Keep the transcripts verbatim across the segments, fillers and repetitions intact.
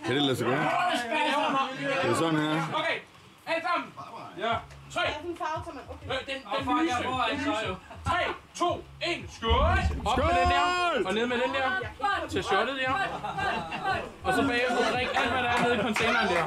Kan det lade sig gøre? Det er sådan her. Okay, alle sammen. Ja. tre. Den farve tager man. Okay. Den, den lyse. tre, to, et. Skål! Op med den der, og ned med den der. Til shottet der. Og så bagefter drik alt, hvad der er nede i containeren der.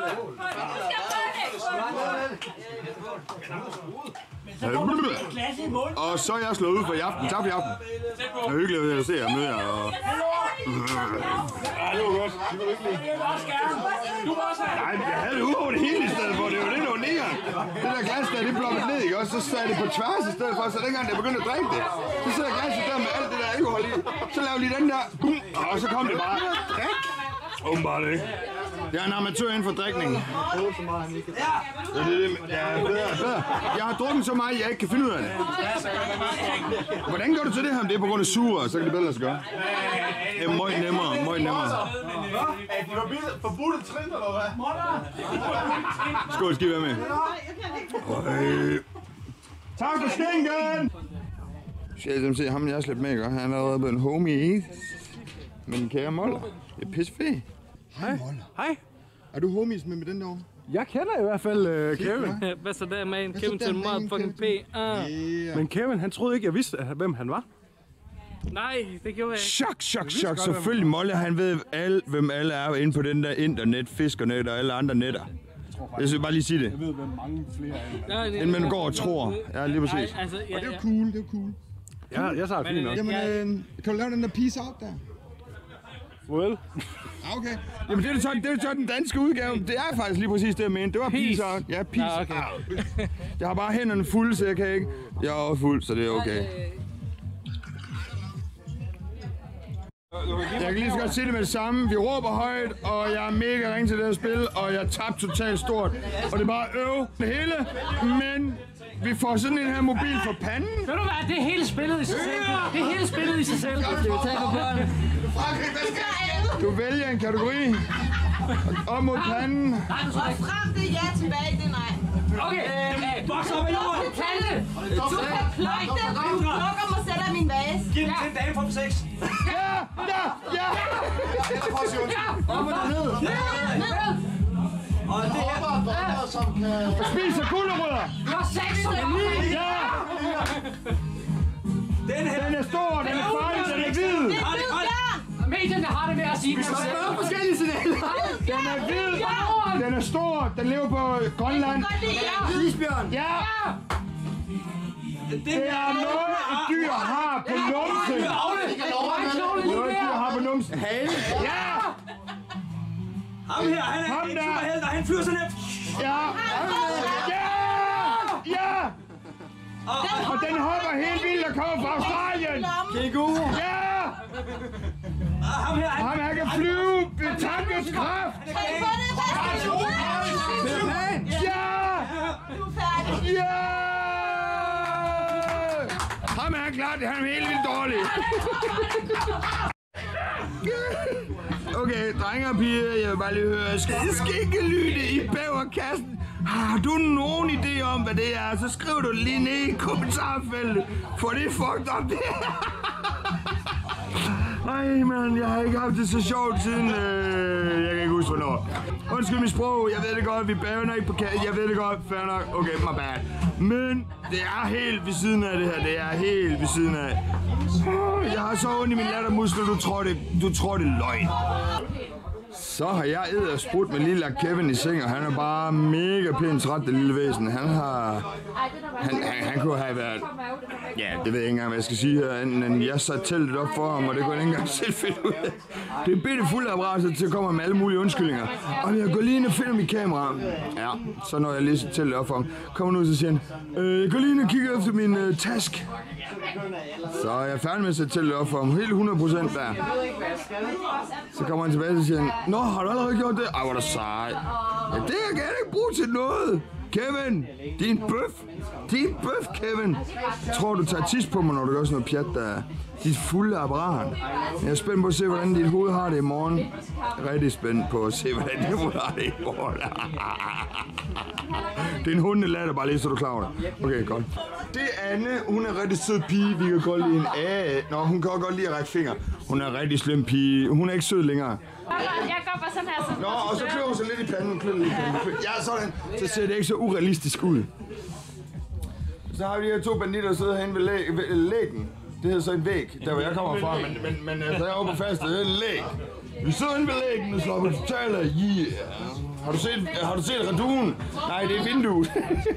Og så er jeg slået ud for i aften. Tak for i aften. Det er hyggeligt at se jer med jer. Og... Ja, det var godt. Det var hyggeligt. Nej, jeg havde det ud over det hele i stedet for. Det var det, der var nære. Det der glas der, det bloppede ned, ikke? Og så sad det på tværs i stedet for. Så dengang jeg begyndte at drikke det, så sidder glasset der med alt det der alkohol i. Så lavede lige den der. Og så kom det bare. Drik. Åbenbart ikke. Jeg er en amatør inden for drikning. Ja, det er det. Ja, bedre, bedre. Jeg har drukket så meget, at jeg ikke kan finde ud af det. Hvordan gør du til det her? Det er på grund af suger, så kan det bedre lade sig gøre. Det er meget nemmere, meget nemmere. Er de forbudte trin, eller hvad? Skål, skal I være med? Øh. Tak for stinken! Skal jeg se ham, jeg har slæbt med, ikke? Han er allerede blevet en homie. Men kære Moller, det er pissefed. Hej. Hej. Er du homies med med den der? Jeg kender i hvert fald uh, Kevin. Hvad så der, man? Kevin til motherfucking P. Yeah. Men Kevin, han troede ikke, jeg vidste, hvem han var. Nej, det gjorde jeg ikke. Chok, chok, chok. Selvfølgelig Molle, han ved alle, hvem alle er inde på den der internet, fiskernet og alle andre netter. Jeg skal bare lige sige det. Jeg ved, hvem mange flere er. Inden man går og tror. Ja, lige præcis. Nej, altså, ja, og det er jo cool, det er jo cool. Ja, jeg tager fint nok. Jamen, øh, kan du lave den der peace out der? Well. Okay. Jamen, det er, så, det er så den danske udgave. Det er faktisk lige præcis det, jeg mente. Det var peace, peace out. Ja, peace ah, okay. out. Jeg har bare hænderne fulde, så jeg kan ikke. Jeg er også fuld, så det er okay. Jeg kan lige så godt sige det med det samme. Vi råber højt, og jeg er mega ring til det her spil, og jeg tabte totalt stort. Og det er bare øv det hele, men vi får sådan en her mobil for panden. Ved du hvad, det er hele spillet i sig selv. Det er hele spillet i sig selv. Det er tage på børnene. Du vælger en kategori. Op mod panden. Og frem det ja, tilbage det nej. Okay, boks op i jorden. Pande. Du kan plukke det, du plukker mig selv af min vase. Giv den til en dame på seks. Ja, ja, ja. Ja, op og ned. Ned. Og det er bare som kan... Spiser gulerødder. Du har seks som en ny. Ja. Den her... Den er stor, den er farlig, den er hvid. Det er hvid, ja. Medierne har det med at sige. Vi skal spørge forskellige signaler. Den er hvid. Den er stor. Den lever på Grønland. Isbjørn. Ja. Det er noget, et dyr har på numsen. Noget, et dyr har på numsen. Ja. Ham her, han er Ham en der. superhelt, og han flyver sådan her. Ja. Ja. Ja. Og den hopper helt vildt og kommer fra Australien. Kænguru. Ja. Ham her, han... Ham her kan flyve ved tankens kraft. Træk på det, hvad skal du ud? Ja. Du er færdig. Ja. Ham er han klar, det er han helt vildt dårlig. Okay, drenge og piger, jeg vil bare lige høre skikkelyde i bæverkassen. Har du nogen idé om, hvad det er, så skriv du lige ned i kommentarfeltet, for det er fucked up det her. Ej, man, jeg har ikke haft det så sjovt siden, øh, jeg kan ikke huske hvornår. Undskyld mit sprog, jeg ved det godt, vi bævner ikke på kassen, jeg ved det godt, fair nok, okay, my bad. Men det er helt ved siden af det her, det er helt ved siden af. Jeg har så ondt i mine lattermuskler, du tror det, du tror det er løgn. Så har jeg edder sprudt med lille Kevin i seng, og han er bare mega pænt træt, det lille væsen. Han har... Han, han, han kunne have været... Ja, det ved jeg ikke engang, hvad jeg skal sige her, end jeg satte teltet op for ham, og det kunne han ikke engang selv finde ud af. Det er bitte fuld af apparater til at komme med alle mulige undskyldninger. Og jeg går lige ind og finder mit kamera. Ja, så når jeg lige sætter teltet op for ham, kommer han ud og siger han, øh, jeg går lige ind og kigger efter min øh, task. Så er jeg færdig med at sætte teltet op for ham, helt hundrede procent der. Så kommer han tilbage og siger han, nå, har du allerede gjort det? Ej, hvor er det sej. Ja, det kan jeg ikke bruge til noget. Kevin, din bøf. Din bøf, Kevin. Jeg tror, du tager tis på mig, når du gør sådan noget pjat der. Dit fulde apparat. Jeg er spændt på at se, hvordan dit hoved har det i morgen. Jeg er rigtig spændt på at se, hvordan dit hoved har det i morgen. Det er en hundelatter, bare lige så du er klar over det. Okay, godt. Det er Anne, hun er rigtig sød pige. Vi kan godt lide en A. Nå, hun kan godt lide at række fingre. Hun er en rigtig slem pige. Hun er ikke sød længere. Jeg går bare sådan her. Nå, og så klør hun sig lidt i panden. Klør lidt i panden. Ja, sådan. Så ser det ikke så urealistisk ud. Så har vi de her to banditter, der sidder herinde ved, læ ved læggen. Det hedder så en væg, der hvor jeg kommer fra, men, men, men der er oppe på fast, det er en læg. Vi sidder inde ved læggen og slår på totaler. Yeah. Har du set, har du set raduen? Nej, det er vinduet.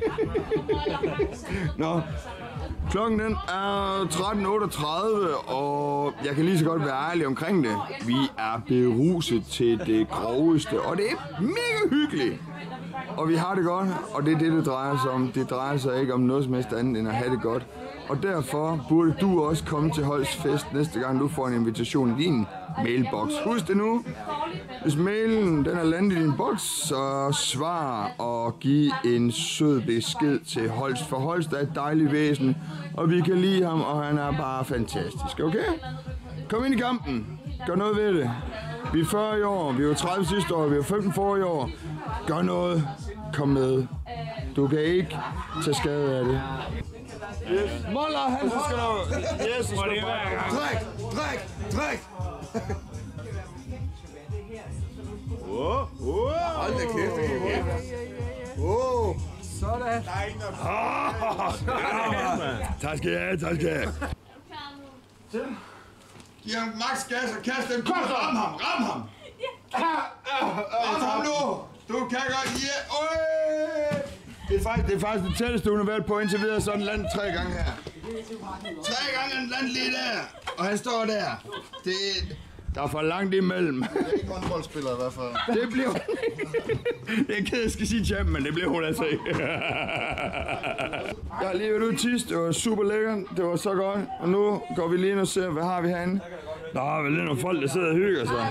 Nå, klokken den er tretten otteogtredive, og jeg kan lige så godt være ærlig omkring det. Vi er beruset til det groveste, og det er mega hyggeligt. Og vi har det godt, og det er det, det drejer sig om. Det drejer sig ikke om noget som helst andet end at have det godt. Og derfor burde du også komme til Holsts fest næste gang, du får en invitation i din mailbox. Husk det nu. Hvis mailen den er landet i din boks, så svar og giv en sød besked til Holst. For Holst er et dejligt væsen, og vi kan lide ham, og han er bare fantastisk. Okay? Kom ind i kampen. Gør noget ved det. Vi er fyrre i år, vi var tredive sidste år, vi var femten forrige år. Gør noget. Kom med. Du kan ikke tage skade af det. Yes. Moller, han skal du... Yes, du skal bare... Drik, drik, drik! Åh, åh! Hold da kæft, det kan kæft. Åh! Sådan. Tak skal jeg have, tak skal jeg have. Giv ham max gas og kast den. Kom, ram ham, ram ham! Ram ham nu! Du kan godt... Yeah. Det er, faktisk, det er faktisk det tætteste, hun har været på indtil videre, sådan land tre gange her. Tre gange en land lige der, og han står der. Det, der er for langt imellem. Det er ikke håndboldspiller i hvert fald. Det bliver hun Jeg er ked af, jeg skal sige champ, men det bliver hun altså ikke. Jeg har lige været ude tisse, det var super lækkert, det var så godt. Og nu går vi lige ind og ser, hvad har vi herinde. Der er vel lidt nogle folk, der sidder og hygger sig.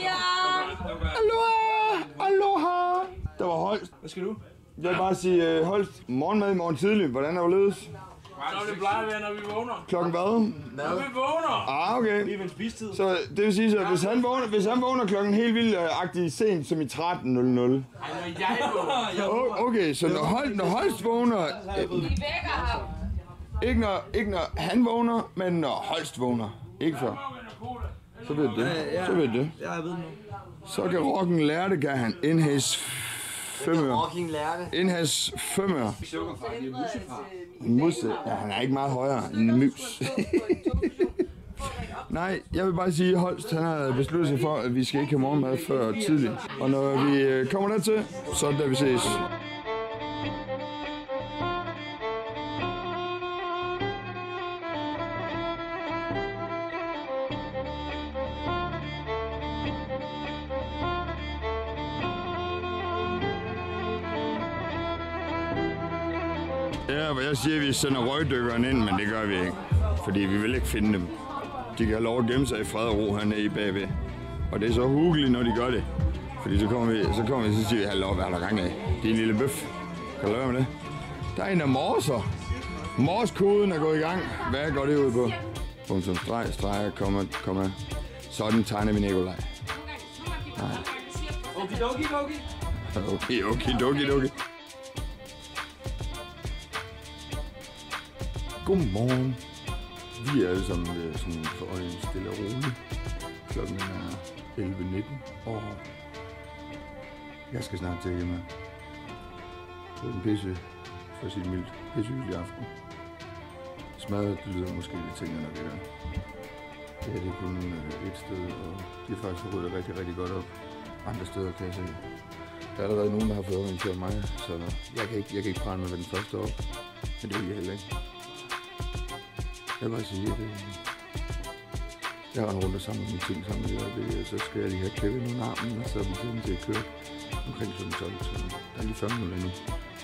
Aloha! Aloha! Der var Holst. Hvad skal du? Jeg vil bare sige, uh, Holst, morgenmad i morgen tidlig. Hvordan er du ledes? Så det plejer at være, når vi vågner. Klokken hvad? Når vi vågner! Ah, okay. Lige ved en spistid. Så det vil sige, at hvis han vågner, hvis han vågner klokken helt vildt-agtigt sent, som i tretten nul nul. Når jeg vågner. Okay, så når, Hold, når Holst vågner... Vi vækker ham. Ikke når, ikke når han vågner, men når Holst vågner. Ikke før. Så ved det. Så ved det. Ja, jeg ved nu. Så kan rocken lære det, kan han. In his femøre. Rocking lærte. In his femøre. Musse. Ja, han er ikke meget højere end en mus. Nej, jeg vil bare sige, at Holst han har besluttet sig for, at vi skal ikke have morgenmad før tidligt. Og når vi kommer dertil, så er det der, vi ses. Ja, hvor jeg siger, at vi sender røgdykkeren ind, men det gør vi ikke. Fordi vi vil ikke finde dem. De kan have lov at gemme sig i fred og ro hernede i bagved. Og det er så hyggeligt, når de gør det. Fordi så kommer vi, så kommer vi, så siger vi, hallo, hvad er der gang af? Det er en lille bøf. Kan du lade med det? Der er en, der morser. Morskoden er gået i gang. Hvad går det ud på? Punktum, streg, streg, komma, komma. Sådan tegner vi Nikolaj. Nej. Okidoki, doki. Okay, okay, doki, doki. Godmorgen. Vi er alle sammen øh, sådan for øjen stille og roligt. Klokken er elleve nitten, og jeg skal snart til hjemme. Det er en pisse, for at sige det mildt, pisse hyggelig aften. Smadret, det lyder måske lidt ting, når det er. Det her det er kun øh, et sted, og de har faktisk ryddet rigtig, rigtig godt op. Andre steder kan jeg se. Der er allerede nogen, der har fået orienteret mig, så jeg kan ikke, jeg kan ikke prale mig ved den første op. Men det vil jeg heller ikke. Jeg vil bare sige, at jeg har rundt og samlet mine ting sammen med det, og så skal jeg lige have Kevin under armen, og så er vi til til at køre omkring klokken tolv, så der er lige fyrre minutter endnu.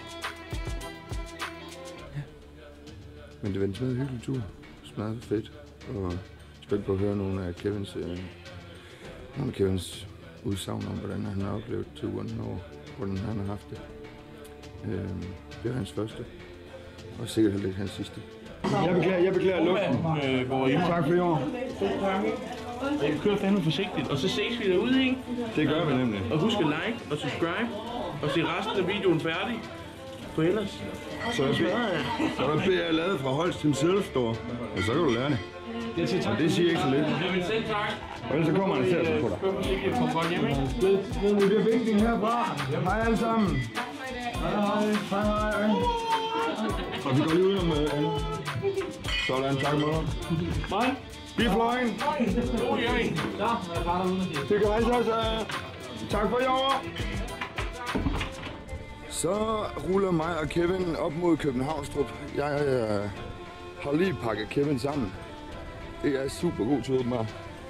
Ja. Men det var en smadret hyggelig tur, smadret fedt, og spændt på at høre nogle af Kevins, øh, nogle af Kevins udsagn om, hvordan han har oplevet turen, og hvordan han har haft det. Øh, det var hans første, og sikkert heller ikke hans sidste. Jeg beklager, jeg beklager luften. Øh, går I Tak for i år. Jeg kører fandme forsigtigt, og så ses vi derude, ikke? Det gør vi nemlig. Og husk at like og subscribe, og se resten af videoen færdig. Du ellers? Så er så er der B R lavet fra Holst himself, dog. Og så kan du lære det. Jeg siger tak. Det siger ikke så lidt. Jamen selv tak. Og ellers så kommer han og ser sig på dig. Kom godt hjem, ikke? Det bliver vinkling herfra. Hej alle sammen. Hej hej. Hej hej. Og vi går lige udenom med Anne. Sådan, tak med dig. Hej. Vi er fløjen. God hjem. Så, jeg bare derude. Det kan rejse os. Tak for i år. Så ruller mig og Kevin op mod Københavnstrup. Jeg øh, har lige pakket Kevin sammen. Det er super god tur med.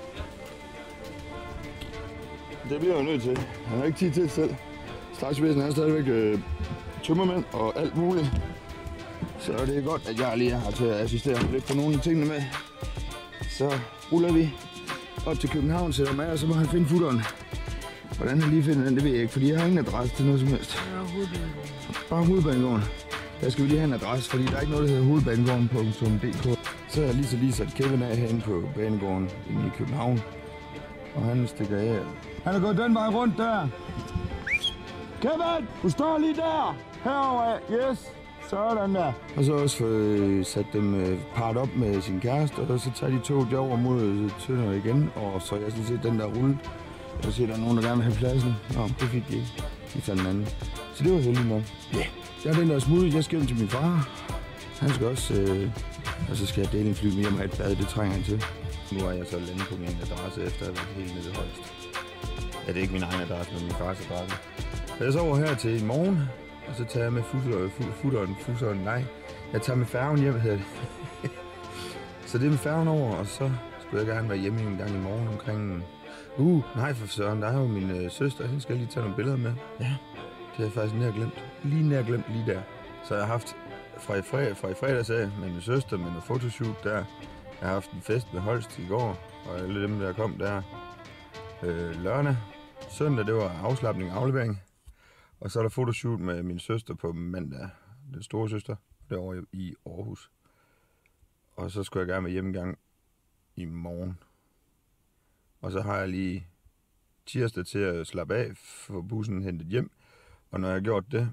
Det bliver jeg nødt til. Han har ikke tid til det selv. Startsvæsen er stadigvæk øh, tømmermænd og alt muligt. Så det er godt, at jeg lige er her til at assistere lidt på nogle af tingene med. Så ruller vi op til København, sætter mig, og så må han finde futteren. Hvordan han lige finder den, det ved jeg ikke, fordi jeg har ingen adresse til noget som helst. Bare Hovedbanegården. Der skal vi lige have en adresse, fordi der er ikke noget, der hedder hovedbanegården punktum d k. Så har jeg lige så lige sat Kevin af herinde på banegården inde i København. Og han stikker af. Han er gået den vej rundt der. Kevin, du står lige der. Herovre. Yes. Sådan der. Og så også få sat dem øh, parret op med sin kæreste, og så tager de toget derover mod Tønder igen. Og så jeg sådan set den der rulle. Jeg kan se, at der er nogen, der gerne vil have pladsen. Nå, det fik de ikke. De fandt en anden. Så det var heldigt nok. Ja, yeah. Jeg er den der smoothie. Jeg skal hjem til min far. Han skal også... Øh, og så skal jeg dele en fly med hjem og have et bad. Det trænger han til. Nu er jeg så landet på min adresse, efter at have været helt nede i Holst. Ja, det er ikke min egen adresse, men min fars adresse. Så jeg sover her til i morgen. Og så tager jeg med futteren, futteren, futteren, nej. Jeg tager med færgen hjem, hedder det. Så det er med færgen over, og så skulle jeg gerne være hjemme en gang i morgen omkring... Uh, nej for søren, der er jo min øh, søster, hende skal jeg lige tage nogle billeder med. Ja, det har jeg faktisk nær glemt. Lige nær glemt lige der. Så jeg har haft fra i, fred, fra i fredags af med min søster med noget fotoshoot der. Jeg har haft en fest med Holst i går, og alle dem der kom der øh, lørdag. Søndag, det var afslapning og aflevering. Og så er der fotoshoot med min søster på mandag, den store søster, derovre i Aarhus. Og så skulle jeg gerne med hjem en gang i morgen. Og så har jeg lige tirsdag til at slappe af, få bussen hentet hjem. Og når jeg har gjort det,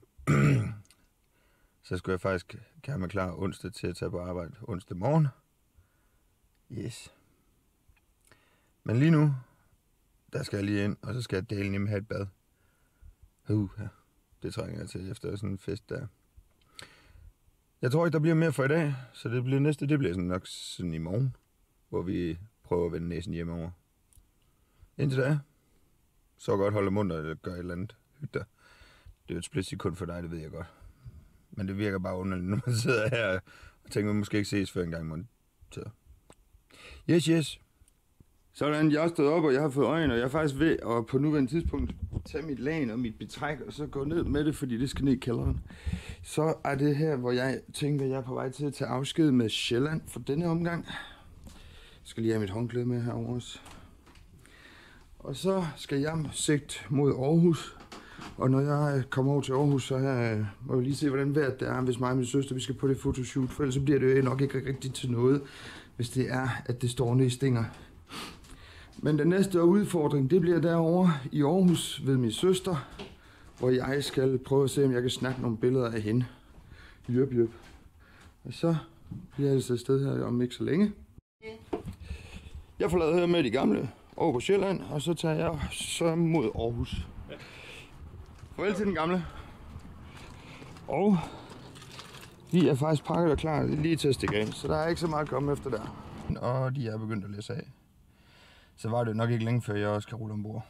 så skulle jeg faktisk gøre mig klar onsdag til at tage på arbejde onsdag morgen. Yes. Men lige nu, der skal jeg lige ind, og så skal jeg dele nemlig have et bad. Uh, ja. Det trænger jeg til efter sådan en fest der. Jeg tror ikke, der bliver mere for i dag, så det bliver næste, det bliver sådan nok sådan i morgen, hvor vi prøver at vende næsen hjemover. Indtil da, så godt holde mundt og gøre et eller andet. Hyt dig. Det er jo et splitsekund for dig, det ved jeg godt. Men det virker bare underligt, når man sidder her og tænker, at man måske ikke ses før en gang i måneden. Så. Yes, yes. Sådan, jeg er stået op, og jeg har fået øjne, og jeg er faktisk ved at på nuværende tidspunkt tage mit lagen og mit betræk, og så gå ned med det, fordi det skal ned i kælderen. Så er det her, hvor jeg tænker, at jeg er på vej til at tage afsked med Sjælland for denne omgang. Jeg skal lige have mit håndklæde med herovre også. Og så skal jeg sigte mod Aarhus. Og når jeg kommer over til Aarhus, så her, må jeg lige se, hvordan vejret det er, hvis mig og min søster vi skal på det fotoshoot. For ellers så bliver det jo nok ikke rigtigt til noget, hvis det er, at det står nede i stinger. Men den næste udfordring, det bliver derovre i Aarhus ved min søster, hvor jeg skal prøve at se, om jeg kan snakke nogle billeder af hende. Jøp, jøp. Og så bliver jeg altså et sted her om ikke så længe. Jeg forlader her med de gamle over på Sjælland, og så tager jeg så mod Aarhus. Farvel til den gamle. Og vi er faktisk pakket og klar lige til at stikke af, så der er ikke så meget at komme efter der. Og de er begyndt at læse af. Så var det nok ikke længe før jeg også kan rulle ombord.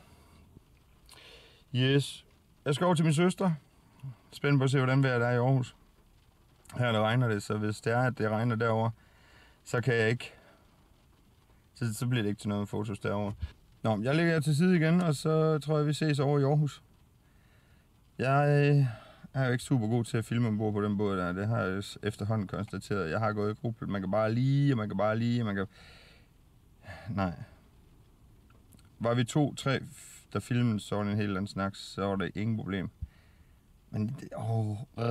Yes. Jeg skal over til min søster. Spændende på at se, hvordan vejret er i Aarhus. Her der regner det, så hvis det er, at det regner derovre, så kan jeg ikke. Så, så bliver det ikke til noget med fotos derovre. Nå, jeg lægger jer til side igen, og så tror jeg, vi ses over i Aarhus. Jeg er jo ikke super god til at filme ombord på den båd der. Det har jeg efterhånden konstateret. Jeg har gået i gruppe. Man kan bare lige, og man kan bare lige, og man kan... Nej. Var vi to, tre, der filmede sådan en helt anden snak, så var der ingen problem. Men det, åh, øh.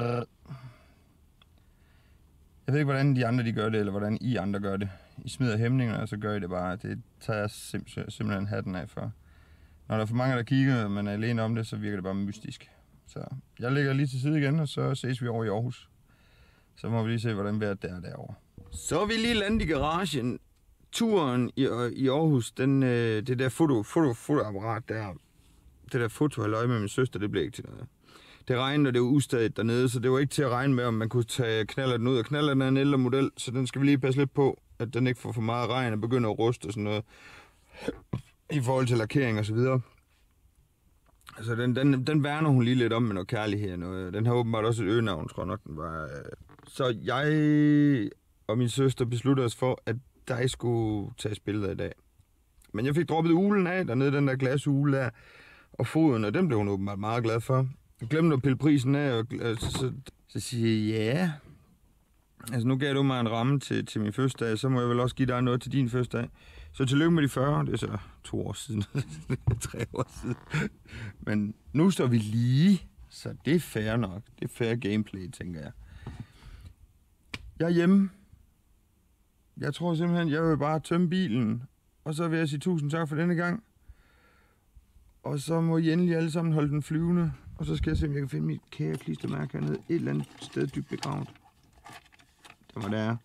Jeg ved ikke, hvordan de andre de gør det, eller hvordan I andre gør det. I smider hæmningerne, og så gør I det bare. Det tager jeg simp- simpelthen hatten af for. Når der er for mange, der kigger, og man er alene om det, så virker det bare mystisk. Så jeg ligger lige til side igen, og så ses vi over i Aarhus. Så må vi lige se, hvordan vejret der er derovre. Så er vi lige landet i garagen. Turen i, i Aarhus, den, øh, det der foto, foto, fotoapparat der, det der foto, jeg løg med min søster, det blev ikke til noget. Det regnede, og det var ustadigt dernede, så det var ikke til at regne med, om man kunne tage knallerten ud. Og knallerten er en ældre model, så den skal vi lige passe lidt på, at den ikke får for meget regn og begynder at ruste og sådan noget. I forhold til lakering og så videre. Altså, den, den, den værner hun lige lidt om med noget kærlighed og noget. Den har åbenbart også et øgenavn, tror jeg nok, den var. Så jeg og min søster besluttede os for, at der skulle tages billeder i dag. Men jeg fik droppet ulen af, dernede den der glasugle der, og foden, og den blev hun åbenbart meget glad for. Jeg glemte at pille prisen af, og så, så, så siger jeg, ja. Altså, nu gav du mig en ramme til, til min fødselsdag, så må jeg vel også give dig noget til din fødselsdag. Så tillykke med de fyrre, det er så to år siden, tre år siden. Men nu står vi lige, så det er fair nok. Det er fair gameplay, tænker jeg. Jeg er hjemme. Jeg tror simpelthen, jeg vil bare tømme bilen, og så vil jeg sige tusind tak for denne gang. Og så må I endelig alle sammen holde den flyvende, og så skal jeg se, om jeg kan finde mit kære klistermærke hernede et eller andet sted dybt begravet. Det var der.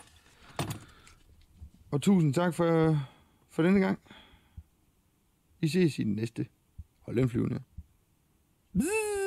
Og tusind tak for, for denne gang. Vi ses i den næste. Hold den flyvende. Bzzz.